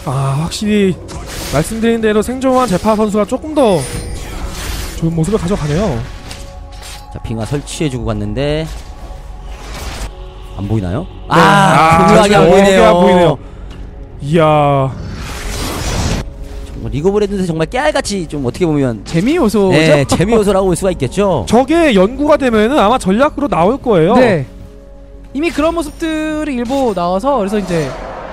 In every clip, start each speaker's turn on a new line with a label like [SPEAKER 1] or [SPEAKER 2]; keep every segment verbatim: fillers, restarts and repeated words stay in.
[SPEAKER 1] 아 확실히 말씀드린 대로 생존한 제파 선수가 조금 더 좋은 모습을 가져가네요.
[SPEAKER 2] 자, 빙하 설치해주고 갔는데 안 보이나요?
[SPEAKER 1] 네.
[SPEAKER 2] 아, 교묘하게 안 보이네요.
[SPEAKER 1] 안 보이네요. 이야,
[SPEAKER 2] 정말 리그 오브 레전드에서 정말 깨알같이 좀 어떻게 보면
[SPEAKER 3] 재미 요소죠.
[SPEAKER 2] 네, 재미 요소라고 볼 수가 있겠죠.
[SPEAKER 1] 저게 연구가 되면은 아마 전략으로 나올 거예요.
[SPEAKER 3] 네. 이미 그런 모습들이 일부 나와서 그래서 이제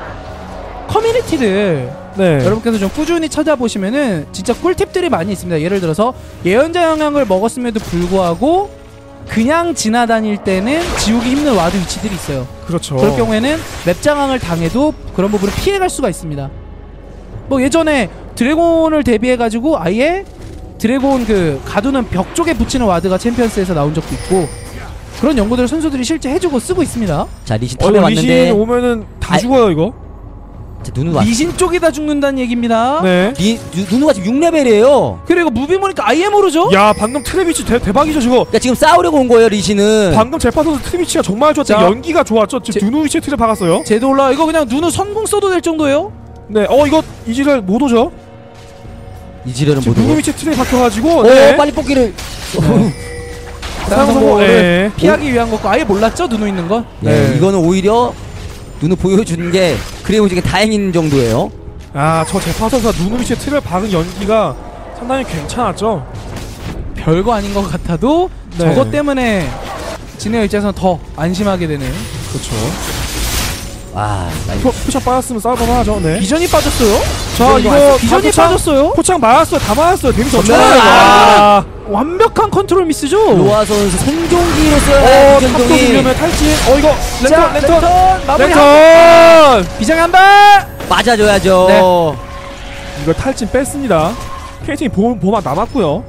[SPEAKER 3] 커뮤니티를
[SPEAKER 1] 네.
[SPEAKER 3] 여러분께서 좀 꾸준히 찾아보시면은 진짜 꿀팁들이 많이 있습니다. 예를 들어서 예언자 영향을 먹었음에도 불구하고 그냥 지나다닐 때는 지우기 힘든 와드 위치들이 있어요.
[SPEAKER 1] 그렇죠.
[SPEAKER 3] 그럴 경우에는 맵 장악을 당해도 그런 부분을 피해갈 수가 있습니다. 뭐 예전에 드래곤을 대비해가지고 아예 드래곤 그 가두는 벽 쪽에 붙이는 와드가 챔피언스에서 나온 적도 있고 그런 연구들을 선수들이 실제 해주고 쓰고 있습니다.
[SPEAKER 2] 자, 리신
[SPEAKER 1] 어,
[SPEAKER 2] 탑에 왔는데
[SPEAKER 1] 리신 오면은 다
[SPEAKER 2] 아,
[SPEAKER 1] 죽어요 이거.
[SPEAKER 2] 자, 누누가
[SPEAKER 3] 리신 쪽이 다 죽는다는 얘기입니다.
[SPEAKER 1] 네.
[SPEAKER 2] 리, 누, 누누가 지금 육 레벨이에요.
[SPEAKER 3] 그리고 무비 보니까 아예 모르죠?
[SPEAKER 1] 야 방금 트레비치 대, 대박이죠 저거.
[SPEAKER 2] 그러니까 지금 싸우려고 온 거예요, 리신은.
[SPEAKER 1] 방금 제파 선수 트레비치가 정말 좋았죠.
[SPEAKER 3] 자,
[SPEAKER 1] 연기가 좋았죠. 지금
[SPEAKER 3] 제-
[SPEAKER 1] 누누 위치에 트레 박았어요.
[SPEAKER 3] 제도 올라 이거 그냥 누누 선공 써도 될 정도예요?
[SPEAKER 1] 네. 어 이거 이지를 못 오죠.
[SPEAKER 2] 이지레는 못
[SPEAKER 1] 지금 누누
[SPEAKER 2] 오고.
[SPEAKER 1] 위치에 트레 박혀가지고.
[SPEAKER 2] 오,
[SPEAKER 1] 네.
[SPEAKER 2] 빨리 뽑기를.
[SPEAKER 3] 상성공을
[SPEAKER 1] 네.
[SPEAKER 3] 피하기 위한 거고 아예 몰랐죠? 누누 있는 건?
[SPEAKER 2] 네,
[SPEAKER 1] 네.
[SPEAKER 2] 이거는 오히려 누누 보여주는 게 그레이브즈에게 다행인 정도예요.
[SPEAKER 1] 아저 제파 선수가 누누 위치에 트레 박은 연기가 상당히 괜찮았죠.
[SPEAKER 3] 별거 아닌 것 같아도
[SPEAKER 1] 네.
[SPEAKER 3] 저것 때문에 진의 입장에서는 더 안심하게 되는.
[SPEAKER 1] 그렇죠.
[SPEAKER 2] 와, 나
[SPEAKER 1] 포, 포착 빠졌으면 싸울만만 하죠. 네.
[SPEAKER 3] 비전이 빠졌어요?
[SPEAKER 1] 자 이거
[SPEAKER 3] 비전이
[SPEAKER 1] 포착-
[SPEAKER 3] 빠졌어요?
[SPEAKER 1] 포착 맞았어요. 다 맞았어요. 데미지 엄청
[SPEAKER 2] 전멸!
[SPEAKER 1] 나요.
[SPEAKER 3] 아!
[SPEAKER 1] 아.
[SPEAKER 3] 완벽한 컨트롤 미스죠?
[SPEAKER 2] 로아 선수 생존기로 써야
[SPEAKER 1] 어
[SPEAKER 2] 할
[SPEAKER 1] 탑도
[SPEAKER 2] 정동이
[SPEAKER 1] 밀려면 탈진. 어 이거
[SPEAKER 3] 자,
[SPEAKER 1] 랜턴 랜턴
[SPEAKER 3] 랜턴 마무리
[SPEAKER 1] 랜턴.
[SPEAKER 3] 비장 한 발!
[SPEAKER 2] 맞아줘야죠.
[SPEAKER 3] 네.
[SPEAKER 1] 이거 탈진 뺐습니다. 케이팅이 보험 보막 남았고요.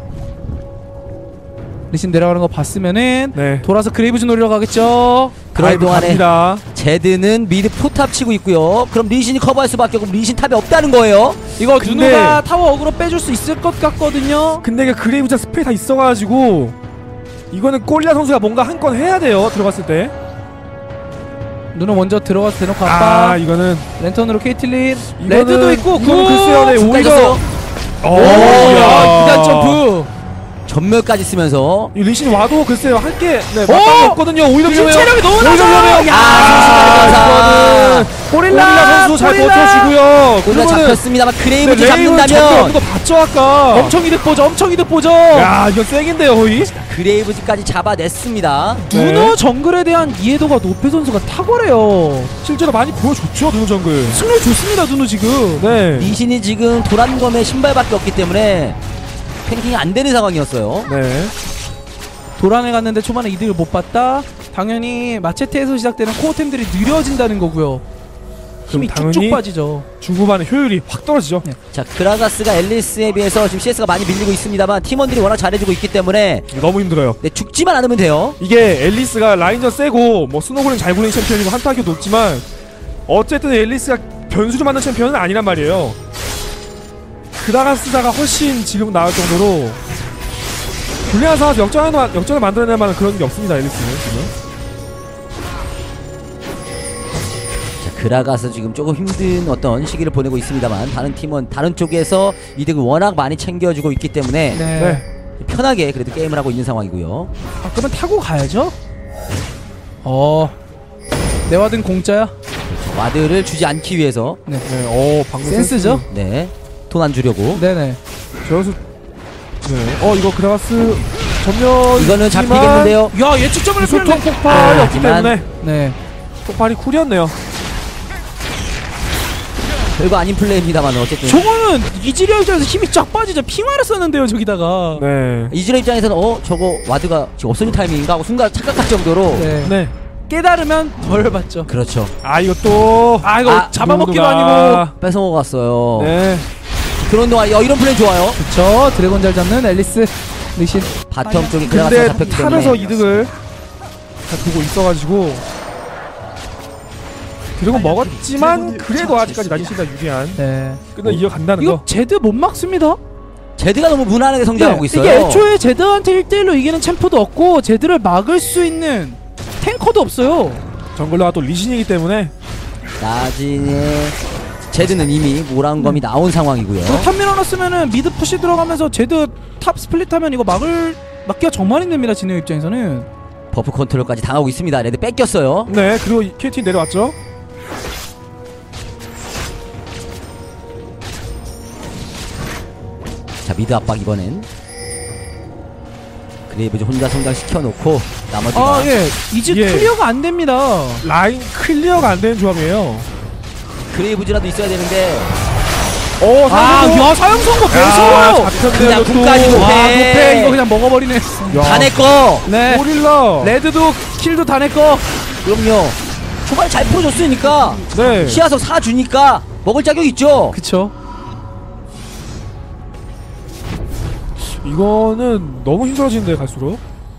[SPEAKER 3] 리신 내려가는 거 봤으면은
[SPEAKER 1] 네.
[SPEAKER 3] 돌아서 그레이브즈 노리러 가겠죠?
[SPEAKER 2] 그럴
[SPEAKER 1] 아이고,
[SPEAKER 2] 동안에
[SPEAKER 1] 갑니다.
[SPEAKER 2] 제드는 미드 포탑 치고 있고요. 그럼 리신이 커버할 수밖에 없고 리신 탑이 없다는 거예요.
[SPEAKER 3] 이거
[SPEAKER 1] 근데-
[SPEAKER 3] 누누가 타워 어그로 빼줄 수 있을 것 같거든요?
[SPEAKER 1] 근데 그 그레이브자 스펠이 다 있어가지고 이거는 꼴리아 선수가 뭔가 한 건 해야 돼요. 들어갔을 때.
[SPEAKER 3] 누누 먼저 들어가서 대놓고
[SPEAKER 1] 아
[SPEAKER 3] 아빠
[SPEAKER 1] 이거는
[SPEAKER 3] 랜턴으로 케이틀린
[SPEAKER 1] 이거는-
[SPEAKER 3] 레드도 있고
[SPEAKER 1] 이거는
[SPEAKER 3] 굿!
[SPEAKER 1] 글쎄요. 네, 오히려
[SPEAKER 2] 오,
[SPEAKER 1] 오,
[SPEAKER 3] 야, 기단 점프!
[SPEAKER 2] 전멸까지 쓰면서
[SPEAKER 1] 이 리신 와도 글쎄요 할게 네,
[SPEAKER 3] 오!
[SPEAKER 1] 마땅히 없거든요. 오히려
[SPEAKER 3] 지금
[SPEAKER 1] 위험해요.
[SPEAKER 3] 체력이 너무
[SPEAKER 1] 오히려
[SPEAKER 3] 낮아!
[SPEAKER 1] 위험해요.
[SPEAKER 3] 야,
[SPEAKER 1] 아, 이거는
[SPEAKER 3] 고릴라!
[SPEAKER 1] 고릴라 선수 잘
[SPEAKER 3] 고릴라!
[SPEAKER 1] 버텨주고요.
[SPEAKER 2] 우리가
[SPEAKER 1] 그러면은
[SPEAKER 2] 잡혔습니다만 그레이브즈
[SPEAKER 1] 네, 레이븐 잡고
[SPEAKER 2] 잡는다면
[SPEAKER 1] 거 봤죠 아까.
[SPEAKER 3] 엄청 이득 보죠, 엄청 이득 보죠!
[SPEAKER 1] 야 이거 세긴데요 거의.
[SPEAKER 2] 그레이브즈까지 잡아냈습니다.
[SPEAKER 1] 네.
[SPEAKER 3] 누누 정글에 대한 이해도가 노페 선수가 탁월해요.
[SPEAKER 1] 실제로 많이 보여줬죠 누누 정글.
[SPEAKER 3] 승률 좋습니다, 누누 지금.
[SPEAKER 1] 네.
[SPEAKER 2] 리신이 지금 도란검의 신발밖에 없기 때문에 탱킹이 안 되는 상황이었어요.
[SPEAKER 1] 네.
[SPEAKER 3] 도란에 갔는데 초반에 이득을 못 봤다. 당연히 마체테에서 시작되는 코어템들이 느려진다는 거고요. 힘이
[SPEAKER 1] 당연히
[SPEAKER 3] 쭉쭉 빠지죠.
[SPEAKER 1] 중후반의 효율이 확 떨어지죠.
[SPEAKER 3] 네.
[SPEAKER 2] 자, 그라가스가 앨리스에 비해서 지금 씨에스가 많이 밀리고 있습니다만 팀원들이 워낙 잘해주고 있기 때문에
[SPEAKER 1] 너무 힘들어요.
[SPEAKER 2] 네, 죽지만 않으면 돼요.
[SPEAKER 1] 이게 앨리스가 라인전 세고 뭐 스노볼링 잘 굴리는 챔피언이고 한타기 높지만 어쨌든 앨리스가 변수를 만든 챔피언은 아니란 말이에요. 그라가스다가 훨씬 지금 나을 정도로 불리한 상황에서 역전을, 역전을 만들어낼 만한 그런 게 없습니다. 앨리스는 지금.
[SPEAKER 2] 자, 그라가스 지금 조금 힘든 어떤 시기를 보내고 있습니다만 다른 팀은 다른 쪽에서 이득을 워낙 많이 챙겨주고 있기 때문에
[SPEAKER 3] 네.
[SPEAKER 1] 네.
[SPEAKER 2] 편하게 그래도 게임을 하고 있는 상황이고요.
[SPEAKER 3] 아, 그러면 타고 가야죠. 어. 내 와든 공짜야.
[SPEAKER 2] 그렇죠. 와드를 주지 않기 위해서
[SPEAKER 3] 네.
[SPEAKER 1] 네. 어 방금
[SPEAKER 3] 센스죠?
[SPEAKER 2] 네, 돈 안 주려고.
[SPEAKER 3] 네네.
[SPEAKER 1] 저수. 네. 어 이거 그라가스 전면.
[SPEAKER 2] 이거는 잡히겠는데요.
[SPEAKER 3] 야, 예측점을
[SPEAKER 1] 소통
[SPEAKER 3] 풀었네.
[SPEAKER 1] 폭발이
[SPEAKER 2] 네,
[SPEAKER 1] 없기
[SPEAKER 2] 하지만-
[SPEAKER 1] 때문에
[SPEAKER 3] 네.
[SPEAKER 1] 폭발이 쿨이었네요.
[SPEAKER 2] 별거 아닌 플레이입니다만 어쨌든
[SPEAKER 3] 저거는 이지리아 입장에서 힘이 쫙 빠지죠. 핑화를 썼는데요, 저기다가.
[SPEAKER 1] 네.
[SPEAKER 2] 이즈레 입장에서는 어 저거 와드가 지금 없어진 타이밍인가 하고 순간 착각할 정도로
[SPEAKER 3] 네.
[SPEAKER 1] 네.
[SPEAKER 3] 깨달으면 덜 받죠.
[SPEAKER 2] 그렇죠.
[SPEAKER 1] 아 이거 또.
[SPEAKER 3] 아, 이거
[SPEAKER 2] 아,
[SPEAKER 3] 잡아먹기도
[SPEAKER 1] 누누가-
[SPEAKER 3] 아니고.
[SPEAKER 2] 뺏어먹었어요.
[SPEAKER 1] 네.
[SPEAKER 2] 그런 동안 어, 이런 플레이 좋아요.
[SPEAKER 3] 그쵸. 드래곤 잘 잡는 앨리스. 리신.
[SPEAKER 2] 바텀 쪽에 그라가스가
[SPEAKER 1] 근데
[SPEAKER 2] 잡혔기
[SPEAKER 1] 탑에서
[SPEAKER 2] 때문에
[SPEAKER 1] 이득을 다 두고 있어가지고 드래곤 먹었지만 그래도 아직까지 나지시가 유리한
[SPEAKER 3] 네.
[SPEAKER 1] 끝을 이어간다는
[SPEAKER 3] 이거
[SPEAKER 1] 거.
[SPEAKER 3] 제드 못 막습니다.
[SPEAKER 2] 제드가 너무 무난하게 성장하고
[SPEAKER 3] 네,
[SPEAKER 2] 있어요.
[SPEAKER 3] 이게 애초에 제드한테 일 대일로 이기는 챔프도 없고 제드를 막을 수 있는 탱커도 없어요.
[SPEAKER 1] 정글러가 또 리신이기 때문에
[SPEAKER 2] 나진의 제드는 이미 모란검이 나온 상황이고요.
[SPEAKER 3] 어, 탑 밀어놨으면은 미드 푸시 들어가면서 제드 탑 스플릿하면 이거 막을 막기가 정말 힘듭니다. 진영 입장에서는.
[SPEAKER 2] 버프 컨트롤까지 당하고 있습니다. 레드 뺏겼어요.
[SPEAKER 1] 네, 그리고 케이티 내려왔죠.
[SPEAKER 2] 자, 미드 압박 이번엔 그레이브즈 혼자 성장시켜놓고 나머지가
[SPEAKER 3] 아 예, 이제
[SPEAKER 1] 예.
[SPEAKER 3] 클리어가 안 됩니다.
[SPEAKER 1] 라인 클리어가 안 되는 조합이에요.
[SPEAKER 2] 그레이브즈라도 있어야 되는데
[SPEAKER 1] 오,
[SPEAKER 3] 아, 야 사형 선고 배서요.
[SPEAKER 2] 그냥 군까지
[SPEAKER 3] 와,
[SPEAKER 2] 높해.
[SPEAKER 3] 높해 이거 그냥 먹어버리네.
[SPEAKER 2] 다 내꺼.
[SPEAKER 3] 네.
[SPEAKER 1] 고릴라.
[SPEAKER 3] 레드도 킬도 다 내꺼.
[SPEAKER 2] 그럼요. 초반에 잘 풀어줬으니까
[SPEAKER 1] 네.
[SPEAKER 2] 시야석 사주니까 먹을 자격 있죠.
[SPEAKER 3] 그쵸.
[SPEAKER 1] 이거는 너무 힘들어지는데 갈수록.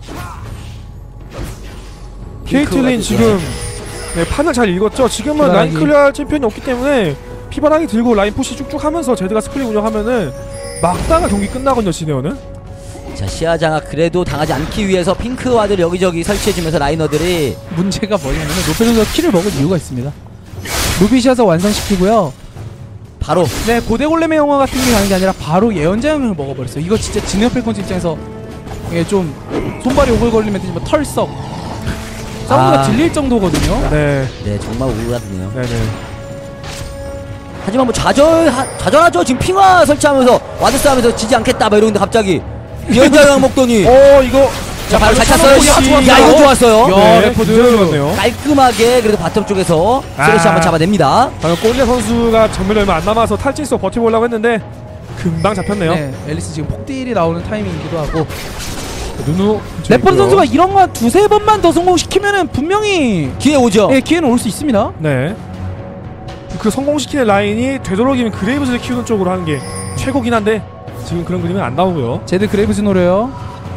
[SPEAKER 1] 케이틀린 지금 네, 판을 잘 읽었죠. 지금은 라인
[SPEAKER 3] 피바라기.
[SPEAKER 1] 클리어할 챔피언이 없기 때문에 피바라기 들고 라인 푸시 쭉쭉 하면서 제드가 스플릿 운영하면은 막다가 경기 끝나거든요. 지네어는.
[SPEAKER 2] 자, 시야 장악 그래도 당하지 않기 위해서 핑크 와드를 여기저기 설치해주면서 라이너들이
[SPEAKER 3] 문제가 뭐냐면 로페 선수가 킬을 먹을 이유가 있습니다. 루비시아서 완성시키고요.
[SPEAKER 2] 바로
[SPEAKER 3] 네, 고대골렘의 영화 같은 게 가는 게 아니라 바로 예언자형을 먹어버렸어요. 이거 진짜 진영 펠콘즈 입장에서 이게 좀 손발이 오글거리면 되지만 털썩 사운드가
[SPEAKER 2] 아.
[SPEAKER 3] 들릴 정도거든요.
[SPEAKER 1] 네.
[SPEAKER 2] 네 정말 우울하네요.
[SPEAKER 1] 네네.
[SPEAKER 2] 하지만 뭐 좌절 하, 좌절하죠. 지금 핑화 설치하면서 와드 싸움에서 지지 않겠다 막 이러는데 갑자기 예언자형 먹더니
[SPEAKER 1] 어 이거
[SPEAKER 2] 자 바로 잘 찼어요.
[SPEAKER 1] 야, 좋았어요.
[SPEAKER 2] 야 이거 좋았어요.
[SPEAKER 3] 야,
[SPEAKER 1] 네,
[SPEAKER 3] 레포드.
[SPEAKER 1] 굉장히 좋았네요.
[SPEAKER 2] 깔끔하게 그래도 바텀 쪽에서
[SPEAKER 1] 아.
[SPEAKER 2] 쓰레쉬 한번 잡아냅니다.
[SPEAKER 1] 방금 꼬리아 선수가 정면에 얼마 안 남아서 탈진수 버텨보려고 했는데 금방 잡혔네요.
[SPEAKER 3] 네, 앨리스 지금 폭딜이 나오는 타이밍이기도 하고
[SPEAKER 1] 누누
[SPEAKER 3] 레퍼드 선수가 이런 거 한 두세 번만 더 성공시키면은 분명히
[SPEAKER 2] 기회 오죠.
[SPEAKER 3] 예, 기회는 올 수 있습니다.
[SPEAKER 1] 네. 그 성공시키는 라인이 되도록이면 그레이브즈를 키우는 쪽으로 하는 게 최고긴 한데 지금 그런 그림은 안 나오고요.
[SPEAKER 3] 제드 그레이브즈 노려요.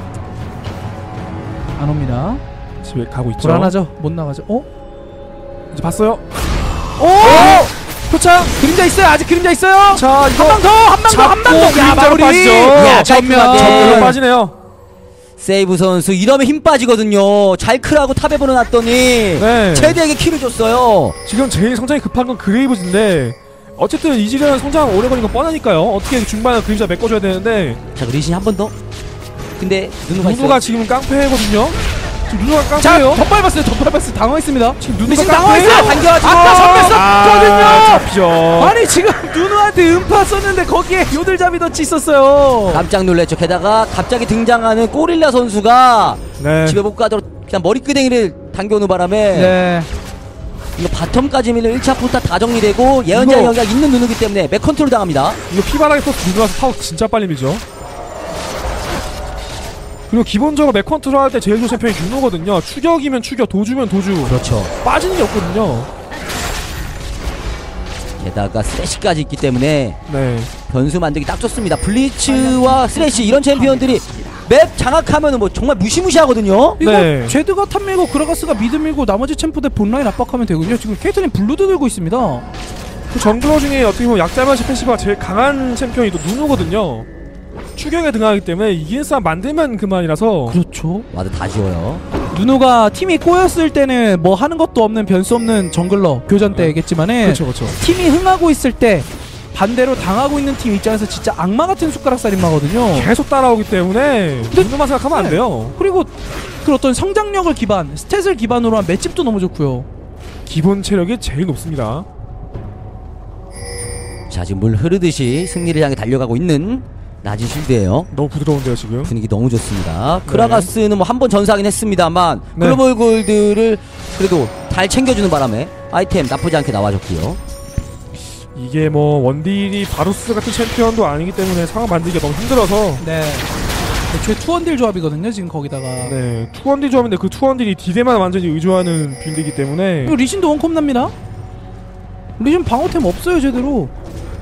[SPEAKER 3] 안 옵니다.
[SPEAKER 1] 집에 가고 있죠.
[SPEAKER 3] 불안하죠. 못 나가죠. 어?
[SPEAKER 1] 이제 봤어요.
[SPEAKER 3] 오! 표창 그림자 있어요. 아직 그림자 있어요.
[SPEAKER 1] 자
[SPEAKER 3] 한
[SPEAKER 1] 이거
[SPEAKER 3] 방 더, 한 방 더, 한 방 더. 야,
[SPEAKER 1] 그림자로
[SPEAKER 3] 마무리.
[SPEAKER 1] 빠지죠.
[SPEAKER 2] 야,
[SPEAKER 3] 전면.
[SPEAKER 2] 깔끔하게.
[SPEAKER 1] 전면으로 빠지네요.
[SPEAKER 2] 세이브 선수 이러면 힘 빠지거든요. 잘 크라고 탑에 보내놨더니
[SPEAKER 1] 네.
[SPEAKER 2] 최대에게 킬을 줬어요.
[SPEAKER 1] 지금 제일 성장이 급한 건 그레이브즈인데 어쨌든 이지리는 성장 오래 걸린 건 뻔하니까요. 어떻게 중반에 그림자 메꿔줘야 되는데
[SPEAKER 2] 자 리신 한 번 더. 근데 누누가 있어요.
[SPEAKER 1] 누누가 지금 깡패거든요. 지금 누누가
[SPEAKER 3] 자,
[SPEAKER 1] 깡패예요.
[SPEAKER 3] 덧발 봤어요. 덧발 봤어요. 당황했습니다.
[SPEAKER 1] 지금 누누가
[SPEAKER 3] 리신
[SPEAKER 1] 깡패예요.
[SPEAKER 3] 당황했어요.
[SPEAKER 2] 당겨가지고.
[SPEAKER 3] 아까 전멸 썼거든요.
[SPEAKER 1] 아, 잡히죠.
[SPEAKER 3] 아니 지금 누누한테 음파 썼는데 거기에 요들잡이 덫이 있었어요.
[SPEAKER 2] 깜짝 놀랐죠. 게다가 갑자기 등장하는 꼬릴라 선수가
[SPEAKER 1] 네.
[SPEAKER 2] 집에 못 가도록 그냥 머리끄댕이를 당겨오는 바람에
[SPEAKER 3] 네.
[SPEAKER 2] 이거 바텀까지 밀려 일 차 포탑 다 정리되고 예언자
[SPEAKER 1] 이거-
[SPEAKER 2] 영역 있는 누누기 때문에 맥 컨트롤 당합니다.
[SPEAKER 1] 이거 피바라기 토스 누누라서 파워 진짜 빨리 밀죠. 그리고 기본적으로 맥 컨트롤 할 때 제일 좋은 챔피언이 누누거든요. 추격이면 추격, 도주면 도주.
[SPEAKER 2] 그렇죠.
[SPEAKER 1] 빠지는 게 없거든요.
[SPEAKER 2] 게다가 스레시까지 있기 때문에
[SPEAKER 1] 네.
[SPEAKER 2] 변수 만들기 딱 좋습니다. 블리츠와 스레시 이런 챔피언들이 맵 장악하면은 뭐 정말 무시무시하거든요.
[SPEAKER 3] 이거
[SPEAKER 1] 네.
[SPEAKER 3] 제드가 탑 밀고 그라가스가 미드 밀고 나머지 챔프들 본라인 압박하면 되거든요. 지금 케이틀린 블루도 들고 있습니다.
[SPEAKER 1] 그 정글러 중에 어떻게 보면 약자면시 패시브가 제일 강한 챔피언이 또 누누거든요. 추격에 등하기 때문에 이기는 싸움 만들면 그만이라서.
[SPEAKER 3] 그렇죠.
[SPEAKER 2] 와드 다 지워요.
[SPEAKER 3] 누누가 팀이 꼬였을 때는 뭐 하는 것도 없는 변수 없는 정글러 교전 때겠지만은
[SPEAKER 1] 그렇죠, 그렇죠.
[SPEAKER 3] 팀이 흥하고 있을 때 반대로 당하고 있는 팀 입장에서 진짜 악마 같은 숟가락 살인마거든요.
[SPEAKER 1] 계속 따라오기 때문에 누누만 생각하면 안
[SPEAKER 3] 네.
[SPEAKER 1] 돼요.
[SPEAKER 3] 그리고 그 어떤 성장력을 기반, 스탯을 기반으로 한 맷집도 너무 좋고요.
[SPEAKER 1] 기본 체력이 제일 높습니다.
[SPEAKER 2] 자 지금 물 흐르듯이 승리를 향해 달려가고 있는 낮은 실드예요.
[SPEAKER 1] 너무 부드러운데요 지금.
[SPEAKER 2] 분위기 너무 좋습니다. 크라가스는 뭐 한 번 전사하긴 했습니다만
[SPEAKER 1] 네.
[SPEAKER 2] 글로벌 골드를 그래도 잘 챙겨주는 바람에 아이템 나쁘지 않게 나와줬고요.
[SPEAKER 1] 이게 뭐 원딜이 바루스 같은 챔피언도 아니기 때문에 상황 만들기가 너무 힘들어서
[SPEAKER 3] 네. 애초에 투원딜 조합이거든요. 지금 거기다가.
[SPEAKER 1] 네 투원딜 조합인데 그 투원딜이 딜에만 완전히 의존하는 빌드이기 때문에
[SPEAKER 3] 그리고 리신도 원컵 납니다. 리신 방어템 없어요 제대로.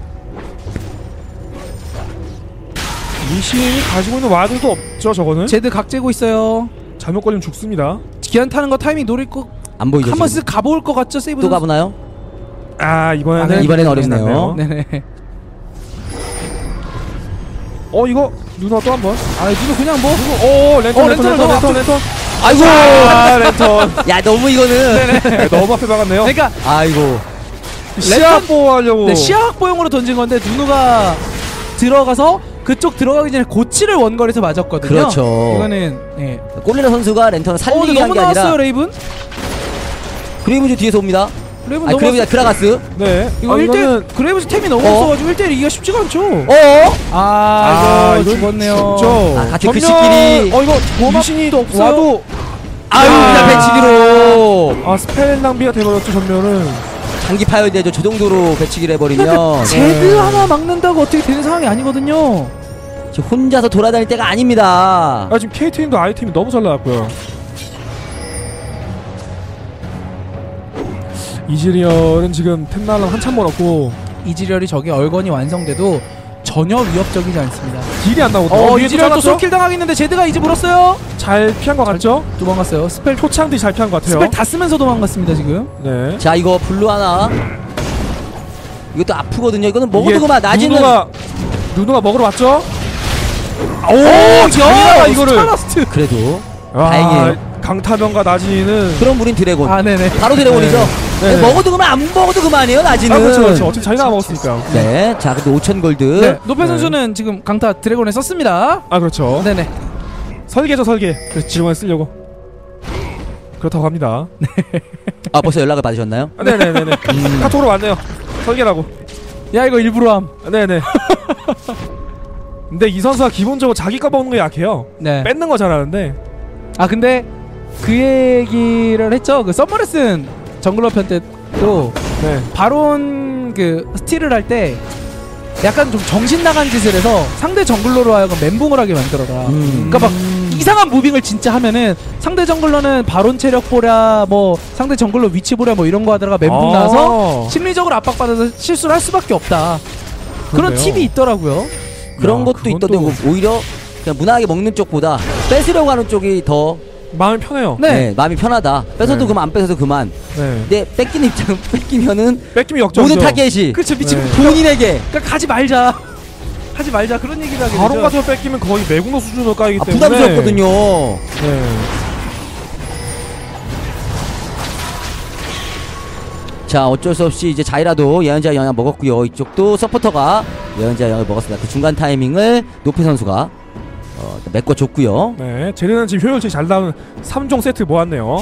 [SPEAKER 1] 리신이 가지고 있는 와드도 없죠 저거는.
[SPEAKER 3] 제드 각 재고 있어요.
[SPEAKER 1] 잘못 걸리면 죽습니다.
[SPEAKER 3] 기한 타는 거 타이밍 노릴 거
[SPEAKER 2] 안 보이죠?
[SPEAKER 3] 한번
[SPEAKER 2] 지금?
[SPEAKER 3] 쓱 가볼 것 같죠 세이브
[SPEAKER 2] 또
[SPEAKER 3] 선수?
[SPEAKER 2] 가보나요?
[SPEAKER 1] 아 이번에는
[SPEAKER 3] 아, 네,
[SPEAKER 2] 이번엔 어렵네요.
[SPEAKER 3] 네네.
[SPEAKER 1] 어 이거 누나 또 한번.
[SPEAKER 3] 아 누구 그냥 뭐
[SPEAKER 1] 오 랜턴
[SPEAKER 3] 어,
[SPEAKER 1] 랜턴
[SPEAKER 3] 랜턴을
[SPEAKER 1] 랜턴
[SPEAKER 3] 너무
[SPEAKER 1] 랜턴 랜턴.
[SPEAKER 2] 아이고
[SPEAKER 1] 아 랜턴.
[SPEAKER 2] 야 너무 이거는
[SPEAKER 1] 네, 너무 앞에 박았네요.
[SPEAKER 3] 그러니까
[SPEAKER 2] 아이고
[SPEAKER 1] 시야 확보하려고.
[SPEAKER 3] 네, 시야 확보용으로 던진 건데 누누가 들어가서 그쪽 들어가기 전에 고치를 원거리에서 맞았거든요.
[SPEAKER 2] 그렇죠.
[SPEAKER 3] 이거는 예.
[SPEAKER 2] 골리라 선수가 랜턴을
[SPEAKER 3] 어,
[SPEAKER 2] 살리게
[SPEAKER 3] 근데
[SPEAKER 2] 한
[SPEAKER 3] 너무
[SPEAKER 2] 게 아니라
[SPEAKER 3] 나왔어요 레이븐.
[SPEAKER 2] 그레이브즈 뒤에서 옵니다.
[SPEAKER 3] 레이븐
[SPEAKER 2] 아
[SPEAKER 3] 너무
[SPEAKER 2] 그레이브즈 그라가스.
[SPEAKER 1] 네.
[SPEAKER 3] 이거
[SPEAKER 1] 아,
[SPEAKER 3] 일 대
[SPEAKER 1] 이거는
[SPEAKER 3] 그레이브즈 템이 너무
[SPEAKER 2] 어?
[SPEAKER 3] 없어가지고 일 대 일 이기가 쉽지가 않죠.
[SPEAKER 2] 어?
[SPEAKER 3] 아, 이거
[SPEAKER 1] 이건
[SPEAKER 3] 죽었네요.
[SPEAKER 1] 진짜.
[SPEAKER 2] 아, 같이 그
[SPEAKER 1] 전면-
[SPEAKER 2] 시끼리.
[SPEAKER 1] 어 이거
[SPEAKER 3] 고맙도
[SPEAKER 1] 미신이
[SPEAKER 3] 없어요.
[SPEAKER 1] 와도
[SPEAKER 2] 아유 그냥 배치기로.
[SPEAKER 1] 아 스펠 낭비가 돼버렸죠 전면은.
[SPEAKER 2] 장기 파열되죠. 저 정도로 배치기를 해버리면
[SPEAKER 3] 그러니까 제드 하나 막는다고 어떻게 되는 상황이 아니거든요.
[SPEAKER 2] 저 혼자서 돌아다닐 때가 아닙니다.
[SPEAKER 1] 아 지금 케이티님도 아이템이 너무 잘 나왔고요. 이즈리얼은 지금 템날랑 한참 멀었고
[SPEAKER 3] 이지리얼이 저게 얼건이 완성돼도 전혀 위협적이지 않습니다.
[SPEAKER 1] 딜이 안 나오거든요.
[SPEAKER 3] 어,
[SPEAKER 1] 위에도
[SPEAKER 3] 이지리얼 또
[SPEAKER 1] 잘랐죠?
[SPEAKER 3] 솔킬 당하겠는데 제드가 이제 물었어요.
[SPEAKER 1] 잘 피한 것 같죠?
[SPEAKER 3] 도망갔어요. 스펠
[SPEAKER 1] 표창들이 잘 피한 것 같아요.
[SPEAKER 3] 스펠 다 쓰면서 도망갔습니다 지금.
[SPEAKER 1] 네.
[SPEAKER 2] 자 이거 블루 하나. 이것도 아프거든요. 이거는 먹어도
[SPEAKER 1] 이게
[SPEAKER 2] 그만. 낮이는
[SPEAKER 1] 누누가 누누가 먹으러 왔죠? 오,
[SPEAKER 3] 야,
[SPEAKER 1] 장이나가 이거를.
[SPEAKER 3] 스타라스트.
[SPEAKER 2] 그래도
[SPEAKER 1] 와,
[SPEAKER 2] 다행이에요.
[SPEAKER 1] 강타병과 나지는
[SPEAKER 2] 그럼 우린 드래곤.
[SPEAKER 3] 아 네네.
[SPEAKER 2] 바로 드래곤이죠.
[SPEAKER 1] 네. 네.
[SPEAKER 2] 먹어도 그만 안 먹어도 그만이에요. 낮이는.
[SPEAKER 1] 아 그렇죠 그렇죠. 어차피 자기가 먹었으니까.
[SPEAKER 2] 네. 자 근데 오천 골드.
[SPEAKER 3] 네, 노페
[SPEAKER 1] 네.
[SPEAKER 3] 선수는 지금 강타 드래곤에 썼습니다.
[SPEAKER 1] 아 그렇죠.
[SPEAKER 3] 네네.
[SPEAKER 1] 설계죠 설계. 그래서 지원에 쓰려고. 그렇다고 합니다.
[SPEAKER 2] 아 벌써 연락을 받으셨나요?
[SPEAKER 1] 아, 네네네네.
[SPEAKER 2] 음.
[SPEAKER 1] 카톡으로 왔네요. 설계라고.
[SPEAKER 3] 야 이거 일부러 함.
[SPEAKER 1] 아, 네네. 근데 이 선수가 기본적으로 자기 거 먹는 게 약해요.
[SPEAKER 3] 네.
[SPEAKER 1] 뺏는 거 잘하는데.
[SPEAKER 3] 아 근데 그 얘기를 했죠. 그 썸머레슨 정글러 편 때도
[SPEAKER 1] 네.
[SPEAKER 3] 바론 그 스틸을 할 때 약간 좀 정신 나간 짓을 해서 상대 정글러로 하여금 멘붕을 하게 만들어라.
[SPEAKER 2] 음.
[SPEAKER 3] 그러니까 막 이상한 무빙을 진짜 하면은 상대 정글러는 바론 체력 보랴 뭐 상대 정글러 위치 보랴 뭐 이런 거 하다가 멘붕
[SPEAKER 1] 아.
[SPEAKER 3] 나서 심리적으로 압박받아서 실수를 할 수밖에 없다. 그런
[SPEAKER 1] 그러네요.
[SPEAKER 3] 팁이 있더라고요.
[SPEAKER 2] 그런
[SPEAKER 1] 야,
[SPEAKER 2] 것도
[SPEAKER 1] 그건
[SPEAKER 2] 있던데
[SPEAKER 1] 또-
[SPEAKER 2] 오히려 그냥 무난하게 먹는 쪽보다 뺏으려고 하는 쪽이 더
[SPEAKER 1] 마음이 편해요.
[SPEAKER 3] 네.
[SPEAKER 2] 네, 마음이 편하다. 뺏어도
[SPEAKER 1] 네.
[SPEAKER 2] 그만 안 뺏어도 그만.
[SPEAKER 1] 네.
[SPEAKER 2] 근데 뺏기는 입장 뺏기면은
[SPEAKER 1] 뺏기면 역전이죠.
[SPEAKER 2] 모든 타겟이
[SPEAKER 3] 그렇죠. 미친
[SPEAKER 1] 네.
[SPEAKER 2] 본인에게
[SPEAKER 3] 그러니까 가지 말자. 하지 말자 그런 얘기를 하게
[SPEAKER 1] 바론
[SPEAKER 3] 되죠.
[SPEAKER 1] 같은 거 뺏기면 거의 매국노 수준으로 까이기
[SPEAKER 2] 아,
[SPEAKER 1] 때문에
[SPEAKER 2] 부담스럽거든요.
[SPEAKER 1] 네.
[SPEAKER 2] 자 어쩔 수 없이 이제 자이라도 예언자 영향 먹었고요. 이쪽도 서포터가 예언자 영향을 먹었습니다. 그 중간 타이밍을 노페 선수가 어, 메꿔줬고요.
[SPEAKER 1] 네. 쟤네는 지금 효율치 잘 나오는 삼 종 세트 모았네요.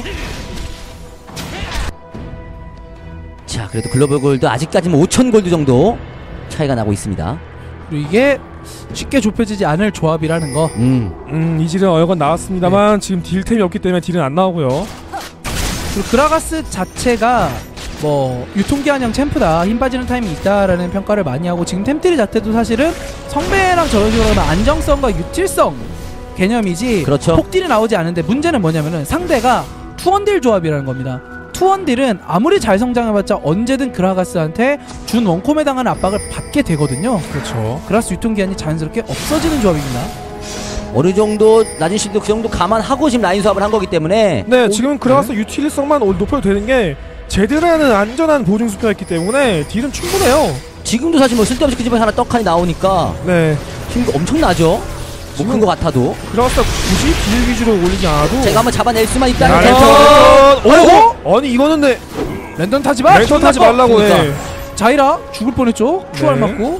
[SPEAKER 2] 자 그래도 글로벌 골드 아직까지는 오천 골드 정도 차이가 나고 있습니다.
[SPEAKER 3] 그리고 이게 쉽게 좁혀지지 않을 조합이라는 거.
[SPEAKER 2] 음.
[SPEAKER 1] 음, 이질은 어여건 나왔습니다만 지금 딜템이 없기 때문에 딜은 안 나오고요.
[SPEAKER 3] 그리고 그라가스 자체가 뭐 유통기한형 챔프다, 힘 빠지는 타임이 있다라는 평가를 많이 하고 지금 템트리 자체도 사실은 성배랑 저런 식으로 하면 안정성과 유틸성 개념이지
[SPEAKER 2] 그렇죠.
[SPEAKER 3] 폭딜이 나오지 않은데 문제는 뭐냐면은 상대가 투원딜 조합이라는 겁니다. 투원딜은 아무리 잘 성장해봤자 언제든 그라가스한테 준 원콤에 당하는 압박을 받게 되거든요.
[SPEAKER 1] 그렇죠.
[SPEAKER 3] 그라스 유통기한이 자연스럽게 없어지는 조합입니다.
[SPEAKER 2] 어느 정도 낮은 실도 그 정도 감안하고 지금 라인 수합을 한 거기 때문에
[SPEAKER 1] 네, 지금 그라가스 유틸성만 올- 높여도 되는 게 제드라는 안전한 보증 수표가 있기 때문에 딜은 충분해요.
[SPEAKER 2] 지금도 사실 뭐 쓸데없이 그 집에 하나 떡하니 나오니까
[SPEAKER 1] 네.
[SPEAKER 2] 힘이 엄청나죠. 뭐 큰 거 같아도
[SPEAKER 1] 그라가스가 굳이 딜 위주로 올리지 않아도
[SPEAKER 2] 제가 한번 잡아낼 수만
[SPEAKER 1] 야,
[SPEAKER 2] 있다면
[SPEAKER 1] 랜턴!
[SPEAKER 3] 어?
[SPEAKER 1] 오! 아니 이거는 네.
[SPEAKER 3] 랜턴 타지 마!
[SPEAKER 1] 랜턴 타지 말라고 해.
[SPEAKER 2] 그러니까.
[SPEAKER 3] 자이라 죽을 뻔했죠? 큐알
[SPEAKER 1] 네.
[SPEAKER 3] 맞고.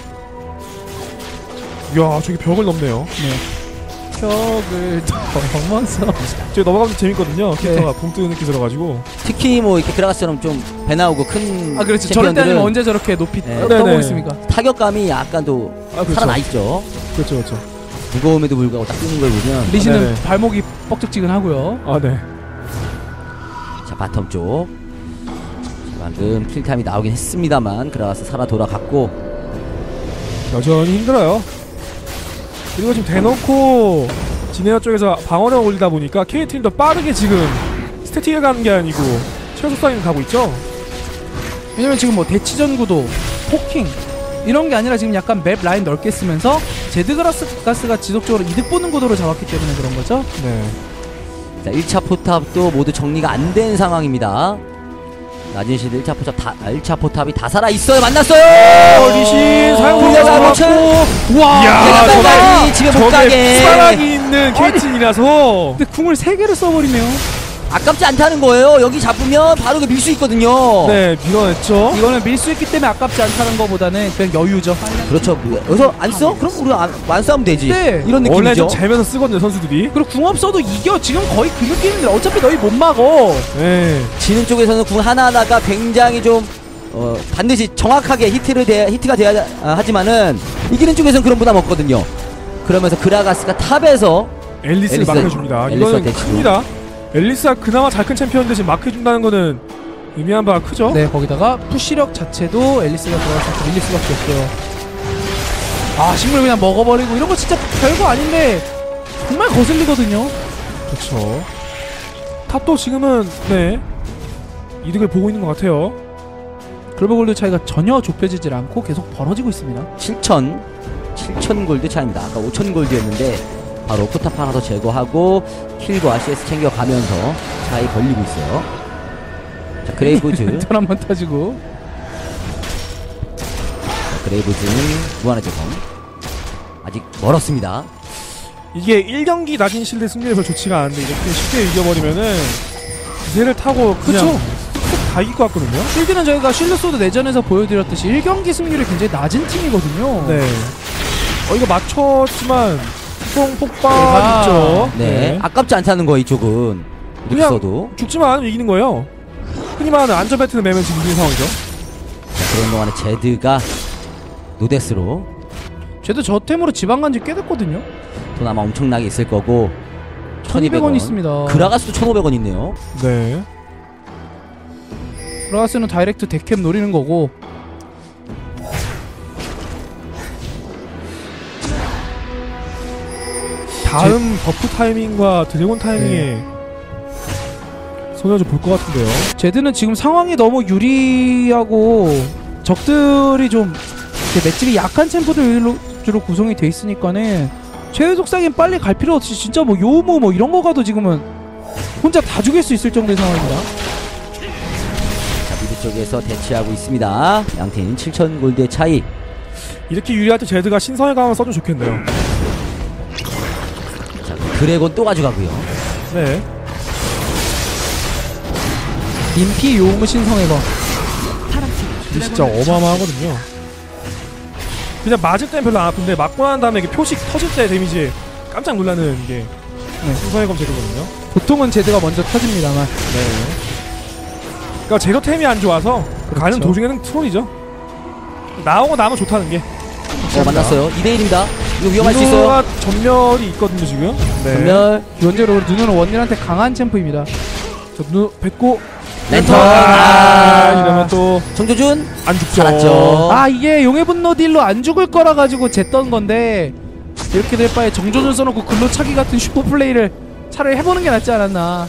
[SPEAKER 1] 이야, 저기 벽을 넘네요.
[SPEAKER 3] 네. 벽을 넘어서.
[SPEAKER 1] 저기 넘어가면 재밌거든요.
[SPEAKER 3] 네.
[SPEAKER 1] 캐릭터가 붕 뜨는 느낌 들어가지고.
[SPEAKER 2] 특히 뭐 이렇게 그라가스처럼 좀 배 나오고 큰
[SPEAKER 3] 아 그렇지. 저럴 때
[SPEAKER 2] 챔피언들은
[SPEAKER 3] 아니면 언제 저렇게 높이
[SPEAKER 2] 네.
[SPEAKER 3] 떠보고
[SPEAKER 1] 네네.
[SPEAKER 3] 있습니까?
[SPEAKER 2] 타격감이 약간 또
[SPEAKER 1] 아, 그렇죠.
[SPEAKER 2] 살아나 있죠.
[SPEAKER 1] 그렇죠, 그렇죠.
[SPEAKER 2] 무거움에도 불구하고 딱 뜨는 걸 보면
[SPEAKER 3] 리시는
[SPEAKER 1] 네네.
[SPEAKER 3] 발목이 뻑적지근하고요.
[SPEAKER 1] 아, 네.
[SPEAKER 2] 자 바텀 쪽 자, 방금 킬타임이 나오긴 했습니다만 그라가스 살아 돌아갔고
[SPEAKER 1] 여전히 힘들어요. 그리고 지금 대놓고 지네어 쪽에서 방어력 올리다 보니까 케이팀도 빠르게 지금 스태틱에 가는 게 아니고 최소상에 가고 있죠.
[SPEAKER 3] 왜냐면 지금 뭐 대치전 구도, 포킹 이런 게 아니라 지금 약간 맵 라인 넓게 쓰면서 제드그라스 가스가 지속적으로 이득 보는 구도를 잡았기 때문에 그런 거죠.
[SPEAKER 1] 네.
[SPEAKER 2] 자 일 차 포탑도 모두 정리가 안 된 상황입니다. 낮은 시대 일 차 포탑 다 일 차 포탑이 다 살아 있어요. 만났어요.
[SPEAKER 1] 어, 리신 사용자
[SPEAKER 2] 돌려가
[SPEAKER 1] 잡았고.
[SPEAKER 3] 와.
[SPEAKER 1] 이야,
[SPEAKER 2] 내가
[SPEAKER 1] 저게-
[SPEAKER 2] 빨리 집에 못 가게.
[SPEAKER 1] 저게 수바락이 있는 케이틴이라서
[SPEAKER 3] 근데 궁을 세 개를 써버리네요.
[SPEAKER 2] 아깝지 않다는 거예요. 여기 잡으면 바로 밀 수 있거든요.
[SPEAKER 1] 네, 밀어냈죠.
[SPEAKER 3] 이거는 밀 수 있기 때문에 아깝지 않다는 거보다는 그냥 여유죠.
[SPEAKER 2] 그렇죠. 여기서 안 써? 그럼 우리 안, 안 싸우면 되지.
[SPEAKER 3] 네.
[SPEAKER 2] 이런 느낌이죠.
[SPEAKER 1] 원래 좀 재면서 쓰거든요, 선수들이.
[SPEAKER 3] 그리고 궁 없어도 이겨. 지금 거의 그 느낌인데 어차피 너희 못 막어.
[SPEAKER 1] 네.
[SPEAKER 2] 지는 쪽에서는 궁 하나하나가 굉장히 좀 어, 반드시 정확하게 히트를 돼, 히트가 돼야 아, 하지만은 이기는 쪽에서는 그런 부담 없거든요. 그러면서 그라가스가 탑에서
[SPEAKER 1] 앨리스를
[SPEAKER 2] 앨리스,
[SPEAKER 1] 마크해줍니다.
[SPEAKER 2] 앨리스와
[SPEAKER 1] 이거는
[SPEAKER 2] 대치도.
[SPEAKER 1] 큽니다. 앨리스가 그나마 잘 큰 챔피언인데 지금 마크해준다는 거는 의미한 바가 크죠?
[SPEAKER 3] 네, 거기다가 푸시력 자체도 앨리스가 들어가서 밀릴 수밖에 없어요. 아, 식물 그냥 먹어버리고 이런 거 진짜 별거 아닌데 정말 거슬리거든요.
[SPEAKER 1] 그렇죠. 탑도 지금은 네 이득을 보고 있는 것 같아요.
[SPEAKER 3] 글로벌 골드 차이가 전혀 좁혀지질 않고 계속 벌어지고 있습니다.
[SPEAKER 2] 칠천 칠천 골드 차입니다. 아까 오천 골드였는데 바로 포탑 하나 더 제거하고 킬과 씨에스 챙겨가면서 차이 벌리고 있어요. 자, 그레이브즈.
[SPEAKER 3] 턴 한번 타지고.
[SPEAKER 2] 자, 그레이브즈는 무한의 제공. 아직 멀었습니다.
[SPEAKER 1] 이게 일 경기 낮은 실드 승률이 별로 좋지가 않은데 이렇게 쉽게 이겨버리면은 기세를 타고 그냥
[SPEAKER 3] 그쵸.
[SPEAKER 1] 다 이길 것 같거든요.
[SPEAKER 3] 실드는 저희가 실드소드 내전에서 보여드렸듯이 일 경기 승률이 굉장히 낮은 팀이거든요.
[SPEAKER 1] 네. 어 이거 맞췄지만 총 폭발
[SPEAKER 3] 아,
[SPEAKER 1] 있죠.
[SPEAKER 2] 네. 아깝지 않다는 거 이쪽은. 이렇게
[SPEAKER 1] 그냥
[SPEAKER 2] 써도.
[SPEAKER 1] 죽지만 않으면 이기는 거예요. 흔히 말하는 안전 배트를 매면 지금 이기는 상황이죠.
[SPEAKER 2] 자, 그런 동안에 제드가 노데스로
[SPEAKER 3] 쟤도 저 템으로 지방 간지 꽤 됐거든요.
[SPEAKER 2] 돈 아마 엄청나게 있을 거고
[SPEAKER 3] 천이백 원 있습니다.
[SPEAKER 2] 그라가스도 천오백 원 있네요.
[SPEAKER 1] 네.
[SPEAKER 3] 그라가스는 다이렉트 데캡 노리는 거고.
[SPEAKER 1] 다음 버프 타이밍과 드래곤 타이밍에
[SPEAKER 3] 네.
[SPEAKER 1] 손을 좀 볼 것 같은데요.
[SPEAKER 3] 제드는 지금 상황이 너무 유리하고 적들이 좀 이렇게 맷집이 약한 챔프들로 주로 구성이 돼 있으니까는 최후 속삭임 빨리 갈 필요 없이 진짜 뭐 요무 뭐 이런 거 가도 지금은 혼자 다 죽일 수 있을 정도의 상황입니다.
[SPEAKER 2] 자, 미드 쪽에서 대치하고 있습니다. 양팀 칠천 골드의 차이.
[SPEAKER 1] 이렇게 유리할 때 제드가 신성의 강을 써도 좋겠네요.
[SPEAKER 2] 자, 드래곤 또 가져가고요.
[SPEAKER 1] 네.
[SPEAKER 3] 인피 요무 신성의 거.
[SPEAKER 1] 이게 진짜 어마어마하거든요. 그냥 맞을 때는 별로 안 아픈데 맞고 난 다음에 이게 표식 터질 때 데미지 깜짝 놀라는 게
[SPEAKER 3] 네.
[SPEAKER 1] 신성의 검 제도거든요.
[SPEAKER 3] 보통은 제드가 먼저 터집니다만.
[SPEAKER 1] 네. 그러니까 제도템이 안 좋아서
[SPEAKER 3] 그렇죠.
[SPEAKER 1] 가는 도중에는 트롤이죠. 나오고 나면 좋다는 게.
[SPEAKER 2] 어, 만났어요. 이 대 일입니다. 이거 위험할 수 있어요.
[SPEAKER 1] 누누가 전멸이 있거든요 지금. 네.
[SPEAKER 2] 전멸.
[SPEAKER 3] 기본적으로 누누는 원딜한테 강한 챔프입니다.
[SPEAKER 1] 저 누 뱉고
[SPEAKER 2] 랜턴.
[SPEAKER 1] 아,
[SPEAKER 2] 아,
[SPEAKER 1] 이러면 또 안
[SPEAKER 2] 정조준
[SPEAKER 1] 죽죠.
[SPEAKER 2] 살았죠.
[SPEAKER 3] 아 이게 용의 분노 딜로 안 죽을 거라 가지고 쟀던 건데 이렇게 될 바에 정조준 써놓고 글로차기 같은 슈퍼 플레이를 차라리 해보는 게 낫지 않았나.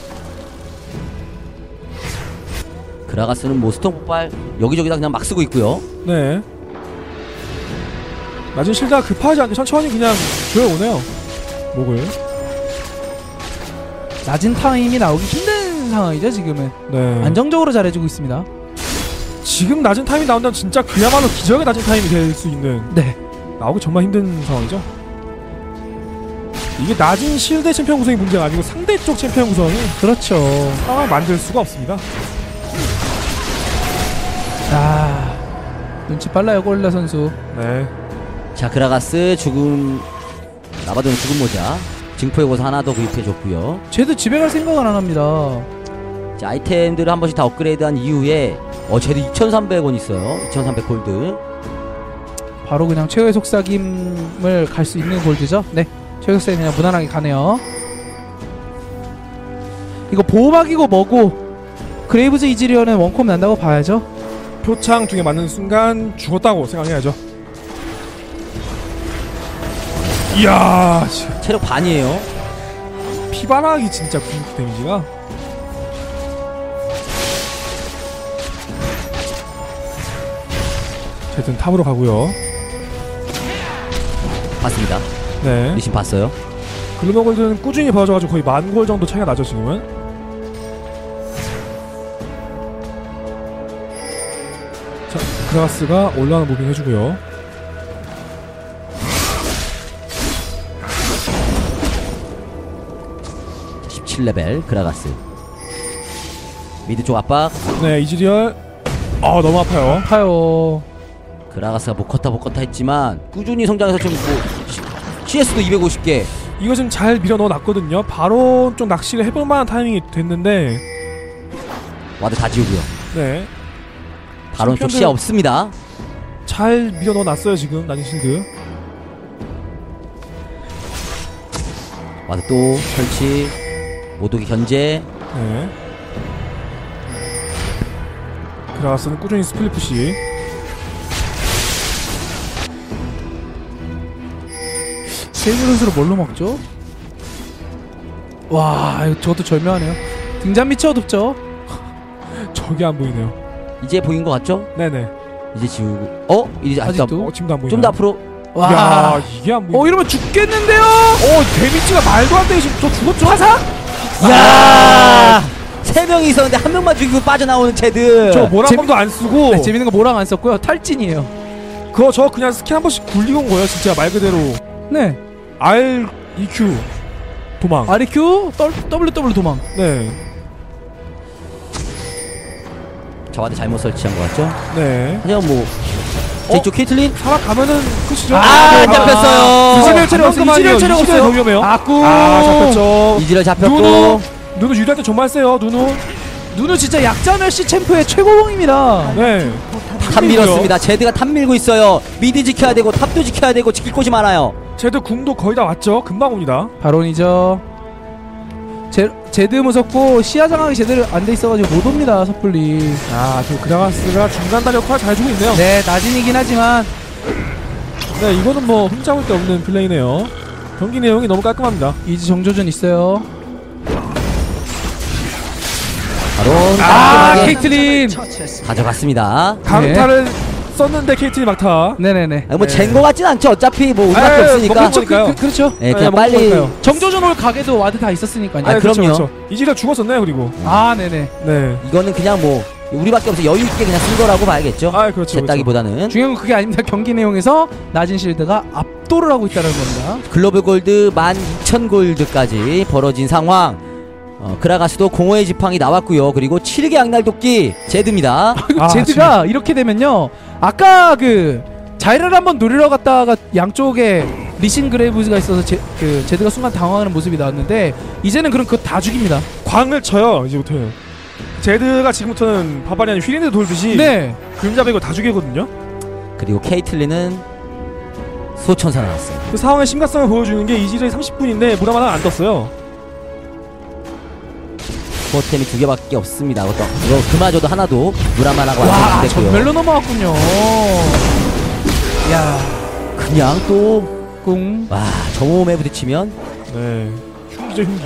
[SPEAKER 2] 그라가스는 뭐 스톤 폭발 여기저기다 그냥 막 쓰고 있고요.
[SPEAKER 1] 네. 낮은 실드가 급하지 않게 천천히 그냥 조여오네요. 목을.
[SPEAKER 3] 낮은 타임이 나오기 힘든 상황이죠 지금은.
[SPEAKER 1] 네.
[SPEAKER 3] 안정적으로 잘해주고 있습니다.
[SPEAKER 1] 지금 낮은 타임이 나온다면 진짜 그야말로 기적의 낮은 타임이 될 수 있는
[SPEAKER 3] 네.
[SPEAKER 1] 나오기 정말 힘든 상황이죠. 이게 낮은 실드 챔피언 구성이 문제가 아니고 상대 쪽 챔피언 구성이
[SPEAKER 3] 그렇죠.
[SPEAKER 1] 상황을 만들 수가 없습니다.
[SPEAKER 3] 아 눈치 빨라요 골라 선수.
[SPEAKER 1] 네.
[SPEAKER 2] 자, 그라가스 죽음 나바도는 죽음 모자 증포의 고서 하나 더 구입해줬고요.
[SPEAKER 3] 쟤도 집에 갈 생각은 안 합니다.
[SPEAKER 2] 자, 아이템들을 한 번씩 다 업그레이드한 이후에 어 쟤도 이천삼백 원 있어요. 이천삼백 골드.
[SPEAKER 3] 바로 그냥 최후의 속삭임을 갈 수 있는 골드죠. 네, 최후의 속삭임 그냥 무난하게 가네요. 이거 보호막이고 뭐고 그레이브즈 이즈리언은 원콤 난다고 봐야죠.
[SPEAKER 1] 표창 두 개 맞는 순간 죽었다고 생각해야죠. 이야, 지금
[SPEAKER 2] 체력 반이에요.
[SPEAKER 1] 피바락이 진짜 궁극기 데미지가. 어쨌든 탑으로 가고요.
[SPEAKER 2] 봤습니다.
[SPEAKER 1] 네.
[SPEAKER 2] 리신 봤어요.
[SPEAKER 1] 글로벌 골드는 꾸준히 벌어져가지고 거의 만 골 정도 차이가 나죠 지금은. 자, 그라가스가 올라오는 무빙 해주고요.
[SPEAKER 2] 십칠 레벨 그라가스. 미드 쪽 압박.
[SPEAKER 1] 네, 이즈리얼. 아, 너무 아파요.
[SPEAKER 3] 아파요.
[SPEAKER 2] 그라가스가 못 컸다 못 컸다 했지만 꾸준히 성장해서 지금 뭐 씨에스도 이백오십 개.
[SPEAKER 1] 이거 지금 잘 밀어 넣어놨거든요. 바로 좀 낚시를 해볼 만한 타이밍이 됐는데.
[SPEAKER 2] 와드 다 지우고요.
[SPEAKER 1] 네.
[SPEAKER 2] 바론 쪽 시야 없습니다.
[SPEAKER 1] 잘 밀어 넣어놨어요 지금 나진실드.
[SPEAKER 2] 와드 또 설치. 모독이 견제.
[SPEAKER 1] 네. 그라가스는 꾸준히 스플릿 푸시.
[SPEAKER 3] 세이브 선수를 뭘로 먹죠? 와, 이거 저것도 절묘하네요. 등잔 밑이 어둡죠?
[SPEAKER 1] 저게 안 보이네요.
[SPEAKER 2] 이제 보인 것 같죠?
[SPEAKER 1] 네네.
[SPEAKER 2] 이제 지우고. 어? 이제 아직도
[SPEAKER 3] 아직도?
[SPEAKER 1] 어, 지금도 안 보이네요.
[SPEAKER 2] 좀 더 앞으로.
[SPEAKER 3] 와,
[SPEAKER 1] 야, 이게 안 보이네.
[SPEAKER 3] 어 이러면 죽겠는데요?
[SPEAKER 1] 어, 데미지가 말도 안 돼. 지금 저 죽었죠?
[SPEAKER 3] 화사?
[SPEAKER 2] 야! 세 명이 있었는데 한 명만 죽이고 빠져나오는 제드.
[SPEAKER 1] 저 모랑
[SPEAKER 3] 재미-
[SPEAKER 1] 범도 안 쓰고.
[SPEAKER 3] 네, 재밌는 거 뭐랑 안 썼고요. 탈진이에요.
[SPEAKER 1] 그거 저 그냥 스킬 한 번씩 굴리고 온 거예요. 진짜 말 그대로.
[SPEAKER 3] 네.
[SPEAKER 1] 알, 이큐. 도망.
[SPEAKER 3] 아리큐 더블유 더블유 도망.
[SPEAKER 1] 네.
[SPEAKER 2] 저 와드 잘못 설치한 것 같죠?
[SPEAKER 1] 네.
[SPEAKER 2] 하지만 뭐 제 이쪽 케이틀린.
[SPEAKER 1] 살아가면은 끝이죠.
[SPEAKER 2] 아, 안 잡혔어요.
[SPEAKER 3] 이즈리얼 체력 없어요. 이즈리얼 체력 없어요.
[SPEAKER 1] 더 위험해요.
[SPEAKER 3] 아꾸.
[SPEAKER 1] 아, 잡혔죠.
[SPEAKER 2] 이즈리얼 잡혔고.
[SPEAKER 1] 누누. 누누 유리한테 정말 세요. 누누.
[SPEAKER 3] 누누 진짜 약자멸시 챔프의 최고봉입니다.
[SPEAKER 1] 네.
[SPEAKER 2] 탑 밀었습니다. 제드가 탑 밀고 있어요. 미드 지켜야 되고 탑도 지켜야 되고 지킬 곳이 많아요.
[SPEAKER 1] 제드 궁도 거의 다 왔죠. 금방 옵니다.
[SPEAKER 3] 바론이죠. 제, 제드 무섭고 시야 장악이 제대로 안 돼 있어가지고 못 옵니다. 섣불리.
[SPEAKER 1] 아, 저 그라가스가 중간 다리 역할 잘 주고 있네요.
[SPEAKER 3] 네, 낮은이긴 하지만
[SPEAKER 1] 네, 이거는 뭐 흠잡을 데 없는 플레이네요. 경기 내용이 너무 깔끔합니다.
[SPEAKER 3] 이즈 정조준 있어요.
[SPEAKER 2] 바로
[SPEAKER 3] 아,
[SPEAKER 2] 깔끔하게
[SPEAKER 3] 케이틀린.
[SPEAKER 2] 가져갔습니다.
[SPEAKER 1] 강타를 썼는데 케이틀이 막타.
[SPEAKER 3] 네네네.
[SPEAKER 2] 아니, 뭐
[SPEAKER 1] 네.
[SPEAKER 2] 젠거 같진 않죠. 어차피 뭐 운밖에
[SPEAKER 1] 에이,
[SPEAKER 2] 없으니까.
[SPEAKER 1] 뭐
[SPEAKER 3] 그렇죠. 그, 그, 그렇죠.
[SPEAKER 2] 네, 그냥
[SPEAKER 1] 네,
[SPEAKER 2] 빨리.
[SPEAKER 1] 먹을 거니까요.
[SPEAKER 3] 정조준 올 가게도 와드 다 있었으니까요.
[SPEAKER 2] 아,
[SPEAKER 1] 그렇죠,
[SPEAKER 2] 그럼요.
[SPEAKER 1] 그렇죠. 이지가 죽었었나요, 그리고?
[SPEAKER 3] 아, 네네.
[SPEAKER 1] 네.
[SPEAKER 2] 이거는 그냥 뭐 우리밖에 없어 여유 있게 그냥 쓴 거라고 봐야겠죠.
[SPEAKER 1] 아, 그렇죠.
[SPEAKER 2] 제 따기보다는
[SPEAKER 3] 중요한 건 그게 아닙니다. 경기 내용에서 낮은 실드가 압도를 하고 있다는 겁니다.
[SPEAKER 2] 글로벌 골드 만 이천 골드까지 벌어진 상황. 어, 그라가스도 공허의 지팡이 나왔고요. 그리고 칠 개 양날 도끼 제드입니다.
[SPEAKER 3] 그리고
[SPEAKER 1] 아,
[SPEAKER 3] 제드가 이렇게 되면요. 아까 그 자이를 한번 노리러 갔다가 양쪽에 리신 그레이브즈가 있어서 제, 그 제드가 순간 당황하는 모습이 나왔는데 이제는 그럼 그거 다 죽입니다.
[SPEAKER 1] 광을 쳐요, 이제부터는. 제드가 지금부터는 바바리안 휘린드 돌듯이
[SPEAKER 3] 네.
[SPEAKER 1] 그림자 베고 다 죽이거든요.
[SPEAKER 2] 그리고 케이틀린은 소천사 나왔어요.
[SPEAKER 1] 그 상황의 심각성을 보여주는 게 이지의 삼십 분인데 무라마나 안 떴어요.
[SPEAKER 2] 포템이 두 개밖에 없습니다. 그것도 이거 그마저도 하나도 무라만하고
[SPEAKER 3] 와,
[SPEAKER 2] 완성이 됐고요.
[SPEAKER 3] 전멸로 넘어왔군요. 야,
[SPEAKER 2] 그냥 또
[SPEAKER 3] 꿍.
[SPEAKER 2] 와, 저 몸에 부딪히면
[SPEAKER 1] 네. 흉기죠, 흉기.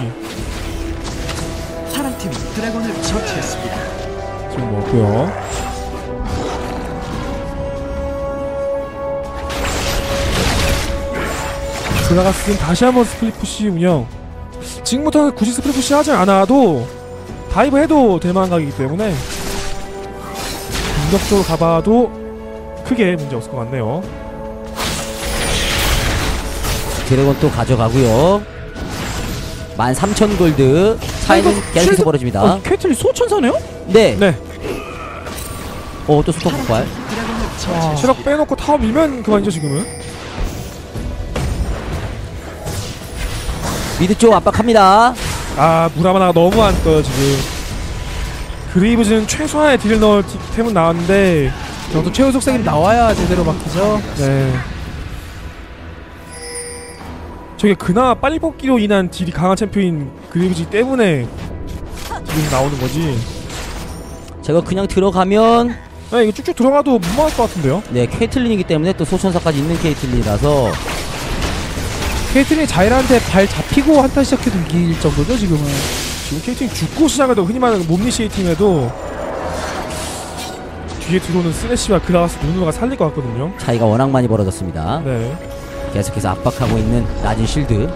[SPEAKER 4] 파란팀이 드래곤을 처치했습니다.
[SPEAKER 1] 지금 먹고요. 그라가스는 다시 한번 스플릿 푸시 운영. 지금부터는 굳이 스플릿 푸시 하지 않아도 다이브 해도 될만한 각이기 때문에 공격적으로 가봐도 크게 문제 없을 것 같네요.
[SPEAKER 2] 드래곤 또 가져가고요. 만 삼천 골드 차이는
[SPEAKER 3] 이거
[SPEAKER 2] 계속해서
[SPEAKER 3] 쉴드-
[SPEAKER 2] 벌어집니다.
[SPEAKER 3] 어, 캐틀이 소천사네요?
[SPEAKER 2] 네.
[SPEAKER 1] 네.
[SPEAKER 2] 어, 또 수통 폭발.
[SPEAKER 4] 드래곤을
[SPEAKER 3] 와.
[SPEAKER 4] 처치했습니다.
[SPEAKER 1] 체력 빼놓고 타워 밀면 그만이죠 지금은.
[SPEAKER 2] 미드 쪽 압박합니다.
[SPEAKER 1] 아, 무라마나가 너무 안 떠요 지금. 그레이브즈는 최소한의 딜을 넣을 티- 템은 나왔는데
[SPEAKER 3] 저도 최후 속삭임 나와야 제대로 막히죠.
[SPEAKER 1] 네. 저게 그나마 빨리 뽑기로 인한 딜이 강한 챔피언인 그레이브즈 때문에 지금 나오는 거지.
[SPEAKER 2] 제가 그냥 들어가면
[SPEAKER 1] 네, 이거 쭉쭉 들어가도 못 막을 것 같은데요.
[SPEAKER 2] 네, 케이틀린이기 때문에 또 소천사까지 있는 케이틀린이라서
[SPEAKER 3] 케이틀이 자이라한테 발 잡히고 한타 시작해도 이길 정도죠 지금은.
[SPEAKER 1] 지금 케이팅이 죽고 시작해도 흔히 말하는 몸리시에이팅에도 뒤에 들어오는 스래시와 그라가스 누누가 살릴 것 같거든요.
[SPEAKER 2] 차이가 워낙 많이 벌어졌습니다.
[SPEAKER 1] 네.
[SPEAKER 2] 계속해서 압박하고 있는 낮은 실드.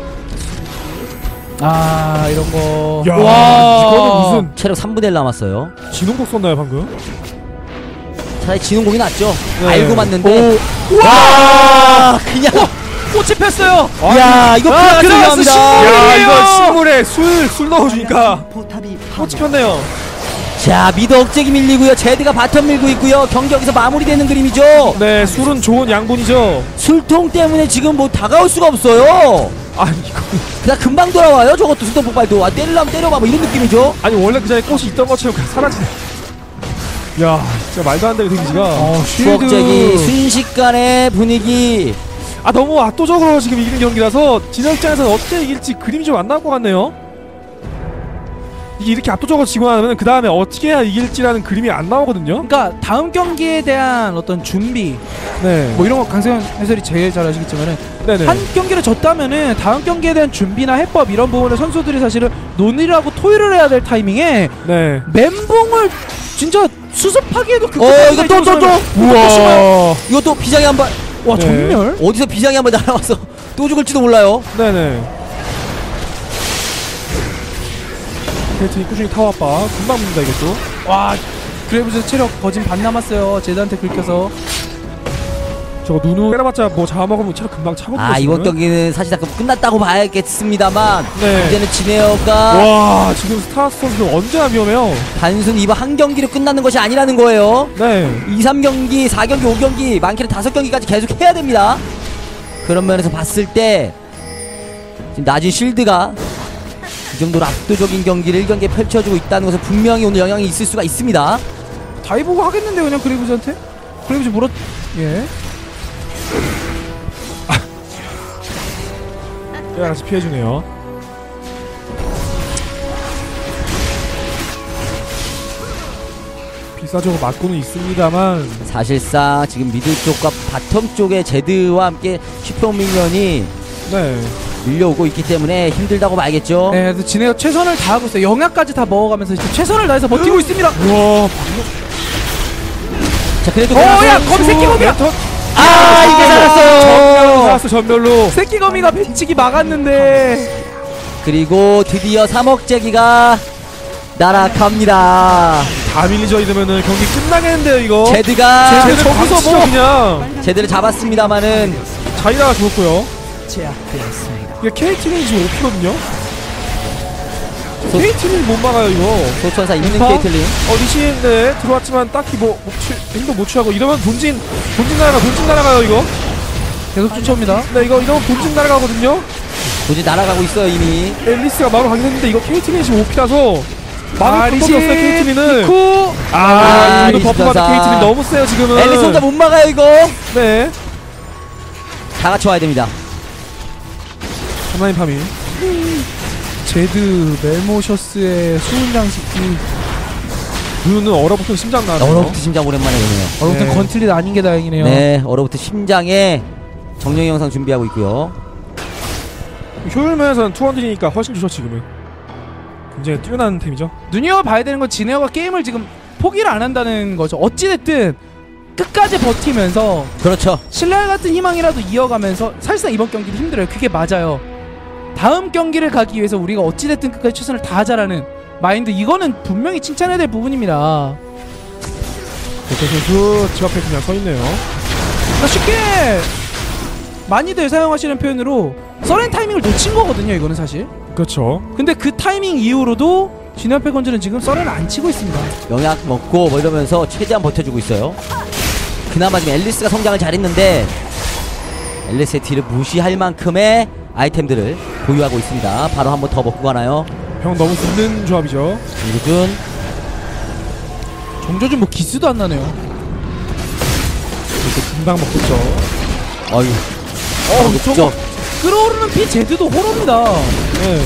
[SPEAKER 3] 아 이런 거.
[SPEAKER 1] 야,
[SPEAKER 3] 와.
[SPEAKER 1] 이거는 무슨
[SPEAKER 2] 체력 삼분의 일 남았어요.
[SPEAKER 1] 진홍곡 썼나요 방금?
[SPEAKER 2] 차라리 지능공이 낫죠.
[SPEAKER 1] 네.
[SPEAKER 2] 알고 맞는데.
[SPEAKER 3] 오.
[SPEAKER 2] 와! 그냥.
[SPEAKER 3] 꽃이 폈어요.
[SPEAKER 2] 야, 이거
[SPEAKER 3] 아,
[SPEAKER 2] 그라가스
[SPEAKER 3] 그라가스
[SPEAKER 2] 중요합니다.
[SPEAKER 1] 야,
[SPEAKER 3] 식물이에요.
[SPEAKER 1] 이거 식물에 술, 술 넣어주니까
[SPEAKER 4] 포탑이
[SPEAKER 1] 꽃이
[SPEAKER 4] 파괴.
[SPEAKER 1] 폈네요.
[SPEAKER 2] 자, 미드 억제기 밀리고요. 제드가 바텀 밀고 있고요. 경기 여기서 마무리되는 그림이죠.
[SPEAKER 1] 네, 술은 좋은 양분이죠.
[SPEAKER 2] 술통 때문에 지금 뭐 다가올 수가 없어요.
[SPEAKER 1] 아니 이거
[SPEAKER 2] 그냥 금방 돌아와요. 저것도 술통 폭발도. 아, 때리려면 때려봐. 뭐 이런 느낌이죠.
[SPEAKER 1] 아니 원래 그 자리에 꽃이 있던 것처럼 그냥 사라지네. 야, 진짜 말도 안 되게 데미지가.
[SPEAKER 3] 어,
[SPEAKER 2] 수억제기 순식간의 분위기.
[SPEAKER 1] 아 너무 압도적으로 지금 이기는 경기라서 진영 입장에서는 어떻게 이길지 그림이 좀 안 나올 것 같네요. 이게 이렇게 압도적으로 지고 나면 그 다음에 어떻게 해야 이길지라는 그림이 안 나오거든요.
[SPEAKER 3] 그러니까 다음 경기에 대한 어떤 준비
[SPEAKER 1] 네.
[SPEAKER 3] 뭐 이런 거 강세현 해설이 제일 잘 아시겠지만은
[SPEAKER 1] 네네.
[SPEAKER 3] 한 경기를 졌다면은 다음 경기에 대한 준비나 해법 이런 부분을 선수들이 사실은 논의를 하고 토의를 해야 될 타이밍에
[SPEAKER 1] 네.
[SPEAKER 3] 멘붕을 진짜 수습하기에도 그
[SPEAKER 2] 어, 이거 또, 또, 또.
[SPEAKER 1] 우와.
[SPEAKER 2] 이것도 비장의 한 발.
[SPEAKER 3] 와
[SPEAKER 1] 네.
[SPEAKER 3] 정멸?
[SPEAKER 2] 어디서 비장의 한 발 날아와서 또 죽을지도 몰라요.
[SPEAKER 1] 네네. 케이트니 꾸준히 타워압박 금방 묻는다 이것도.
[SPEAKER 3] 와 그래브즈 체력 거진 반 남았어요. 제드한테 긁혀서.
[SPEAKER 1] 저거 누누 때려봤자 뭐 잡아먹으면 체력 금방 차거든요.
[SPEAKER 2] 아, 이번
[SPEAKER 1] 지금은.
[SPEAKER 2] 경기는 사실상 끝났다고 봐야겠습니다만
[SPEAKER 1] 네.
[SPEAKER 2] 이제는 진에어가
[SPEAKER 1] 와 지금 스타스 선수 언제나 위험해요.
[SPEAKER 2] 단순 이번 한 경기로 끝나는 것이 아니라는 거예요.
[SPEAKER 1] 네.
[SPEAKER 2] 이, 삼 경기, 사 경기, 오 경기, 많게는 다섯 경기까지 계속 해야 됩니다. 그런 면에서 봤을 때 지금 낮은 실드가 이 정도로 압도적인 경기를 일 경기에 펼쳐주고 있다는 것은 분명히 오늘 영향이 있을 수가 있습니다.
[SPEAKER 3] 다이보고 하겠는데 그냥 그래브즈한테? 그래브즈 물어. 예.
[SPEAKER 1] 야 같이 피해주네요. 비싸적으로 맞고는 있습니다만.
[SPEAKER 2] 사실상 지금 미들 쪽과 바텀 쪽의 제드와 함께 슈퍼 밀런이
[SPEAKER 1] 네.
[SPEAKER 2] 밀려오고 있기 때문에 힘들다고 봐야겠죠.
[SPEAKER 3] 네, 그래서 진해가 최선을 다하고 있어요. 영야까지 다 먹어가면서 지금 최선을 다해서 버티고 있습니다.
[SPEAKER 1] 우와.
[SPEAKER 2] 자, 그래도
[SPEAKER 3] 어야 거미 새끼 거미야.
[SPEAKER 2] 아, 이게 살았어요.
[SPEAKER 1] 전멸로 살았어 전멸로.
[SPEAKER 3] 새끼 거미가 배치기 막았는데.
[SPEAKER 2] 그리고 드디어 삼억제기가 날아갑니다.
[SPEAKER 1] 다 밀리죠 이러면은 경기 끝나겠는데요 이거.
[SPEAKER 2] 제드가
[SPEAKER 1] 제드 저기서 뭐 그냥
[SPEAKER 2] 제드를 잡았습니다만은
[SPEAKER 1] 자이라가 죽었고요.
[SPEAKER 4] 제압되었습니다.
[SPEAKER 1] 이게 케이티는 지금 오피거든요. 케이티는 못 막아요 이거.
[SPEAKER 2] 소천사 있는
[SPEAKER 1] 음파?
[SPEAKER 2] 케이틀린.
[SPEAKER 1] 어 리신 네 들어왔지만 딱히 뭐 못 취, 힘도 못 취하고 이러면 본진 본진 날아가 본진 날아가요 이거.
[SPEAKER 3] 계속 쫓아옵니다.
[SPEAKER 1] 네 이거 이러면 본진 날아가거든요.
[SPEAKER 2] 도저히 날아가고 있어요 이미.
[SPEAKER 1] 앨리스가 바로 가긴 했는데 이거 케이티는 지금 오피라서 막을 방법이 없어요 케이티는.
[SPEAKER 3] 구.
[SPEAKER 1] 아,
[SPEAKER 2] 아,
[SPEAKER 1] 이거
[SPEAKER 2] 리신
[SPEAKER 1] 버프가
[SPEAKER 2] 전사.
[SPEAKER 1] 케이티는 너무 세요 지금은.
[SPEAKER 2] 앨리스 혼자 못 막아요 이거.
[SPEAKER 1] 네.
[SPEAKER 2] 다 같이 와야 됩니다.
[SPEAKER 1] 하나인 파밍.
[SPEAKER 3] 제드 멜모셔스의 수은 장식기.
[SPEAKER 1] 누누는 얼어붙은 심장 나왔네요.
[SPEAKER 2] 얼어붙은 심장 오랜만에 보네요.
[SPEAKER 3] 얼굴
[SPEAKER 1] 네.
[SPEAKER 3] 건틀릿 아닌 게 다행이네요.
[SPEAKER 2] 네, 얼어붙은 심장에 정령 영상 준비하고 있고요.
[SPEAKER 1] 효율 면에서는 투원딜이니까 훨씬 좋죠 지금은. 굉장히 뛰어난 템이죠.
[SPEAKER 3] 눈여봐야 되는 건 진에어가 게임을 지금 포기를 안 한다는 거죠. 어찌됐든 끝까지 버티면서
[SPEAKER 2] 그렇죠.
[SPEAKER 3] 신랄 같은 희망이라도 이어가면서 사실상 이번 경기도 힘들어요. 그게 맞아요. 다음 경기를 가기 위해서 우리가 어찌됐든 끝까지 최선을 다하자라는 마인드, 이거는 분명히 칭찬해야 될 부분입니다.
[SPEAKER 1] 대태 선수 집 앞에 그냥 서 있네요.
[SPEAKER 3] 그러니까 쉽게 많이들 사용하시는 표현으로 서렌 타이밍을 놓친 거거든요. 이거는 사실.
[SPEAKER 1] 그렇죠.
[SPEAKER 3] 근데 그 타이밍 이후로도 진화패 건즈는 지금 서렌을 안 치고 있습니다.
[SPEAKER 2] 영약 먹고 뭐 이러면서 최대한 버텨주고 있어요. 그나마 지금 앨리스가 성장을 잘했는데 앨리스의 딜을 무시할 만큼의 아이템들을 보유하고 있습니다. 바로 한번 더 먹고 가나요?
[SPEAKER 1] 형 너무 붙는 조합이죠.
[SPEAKER 2] 이르준.
[SPEAKER 3] 정조준 뭐 기스도 안 나네요.
[SPEAKER 1] 이렇게 금방 먹겠죠.
[SPEAKER 2] 어휴.
[SPEAKER 3] 어,
[SPEAKER 2] 먹죠.
[SPEAKER 3] 저거 끓어오르는 피 제드도 호러입니다.
[SPEAKER 1] 네.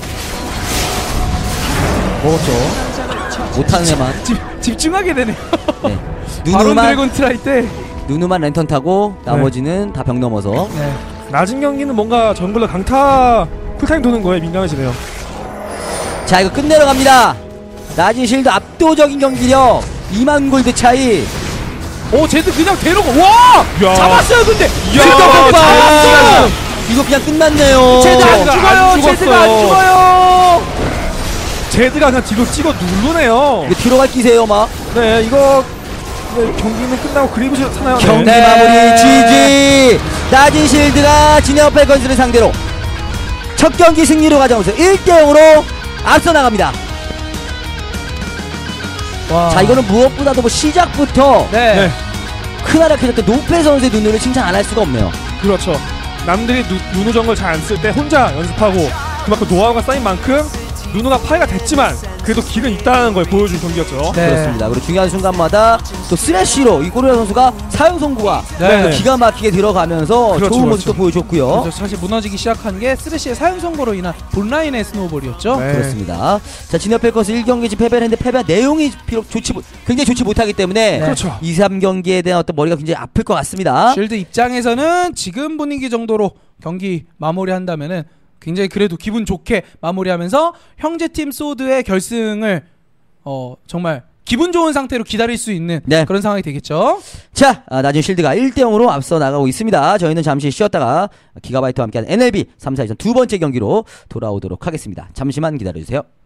[SPEAKER 1] 먹었죠.
[SPEAKER 2] 못하는 애만.
[SPEAKER 3] 집, 집중하게 되네요.
[SPEAKER 2] 네.
[SPEAKER 3] 바론
[SPEAKER 2] 누누만
[SPEAKER 3] 드래곤 트라이 때.
[SPEAKER 2] 누누만 랜턴 타고 나머지는 다 벽 넘어서.
[SPEAKER 3] 네.
[SPEAKER 1] 낮은 경기는 뭔가 정글러 강타 쿨타임 도는 거에 민감해지네요.
[SPEAKER 2] 자, 이거 끝내러 갑니다. 낮은 실드 압도적인 경기력. 이만 골드 차이.
[SPEAKER 3] 오 제드 그냥 대놓고 와!
[SPEAKER 1] 야.
[SPEAKER 3] 잡았어요 근데!
[SPEAKER 1] 야,
[SPEAKER 3] 제드
[SPEAKER 1] 잡았어요.
[SPEAKER 3] 잡았어요!
[SPEAKER 2] 이거 그냥 끝났네요.
[SPEAKER 3] 제드 안
[SPEAKER 1] 제드가
[SPEAKER 3] 죽어요!
[SPEAKER 1] 안
[SPEAKER 3] 제드가 안
[SPEAKER 1] 죽었어요.
[SPEAKER 3] 죽어요!
[SPEAKER 1] 제드가 그냥 뒤로 찍어 누르네요.
[SPEAKER 2] 이거 뒤로 갈 끼세요 막.
[SPEAKER 1] 네 이거 네, 경기는 끝나고 그리브즈 사나요?
[SPEAKER 2] 경기
[SPEAKER 1] 네.
[SPEAKER 2] 마무리 지지. 낮은 실드가 진에어펠 건즈를 상대로 첫 경기 승리로 가져오면서 일 대 영으로 앞서 나갑니다.
[SPEAKER 3] 와.
[SPEAKER 2] 자, 이거는 무엇보다도 뭐 시작부터
[SPEAKER 3] 네.
[SPEAKER 1] 네.
[SPEAKER 2] 크나락해졌던 노페 선수의 눈으로 칭찬 안 할 수가 없네요.
[SPEAKER 1] 그렇죠. 남들이 누, 누누 정글 잘 안 쓸 때 혼자 연습하고 그만큼 노하우가 쌓인 만큼 누누가 파이가 됐지만 그래도 길은 있다는 걸 보여준 경기였죠.
[SPEAKER 3] 네.
[SPEAKER 2] 그렇습니다. 그리고 중요한 순간마다 또 스매시로 이 꼬리라 선수가 사용 선고가
[SPEAKER 3] 네.
[SPEAKER 2] 기가 막히게 들어가면서
[SPEAKER 1] 그렇죠,
[SPEAKER 2] 좋은
[SPEAKER 1] 그렇죠.
[SPEAKER 2] 모습도 보여줬고요.
[SPEAKER 3] 그렇죠. 사실 무너지기 시작한 게 쓰레쉬의 사용 선고로 인한 본라인의 스노우볼이었죠.
[SPEAKER 1] 네.
[SPEAKER 2] 그렇습니다. 자, 진화 펠커스 일 경기지 패배를 했는데 패배 내용이 비록 좋지 못- 굉장히 좋지 못하기 때문에
[SPEAKER 3] 네.
[SPEAKER 1] 그렇죠.
[SPEAKER 2] 이, 삼 경기에 대한 어떤 머리가 굉장히 아플 것 같습니다.
[SPEAKER 3] 쉴드 입장에서는 지금 분위기 정도로 경기 마무리한다면은 굉장히 그래도 기분 좋게 마무리하면서 형제팀 소드의 결승을 어 정말 기분 좋은 상태로 기다릴 수 있는
[SPEAKER 2] 네.
[SPEAKER 3] 그런 상황이 되겠죠.
[SPEAKER 2] 자, 아, 나중 실드가 일 대 영으로 앞서 나가고 있습니다. 저희는 잠시 쉬었다가 기가바이트와 함께하는 엔엘비 삼, 사회전 두 번째 경기로 돌아오도록 하겠습니다. 잠시만 기다려주세요.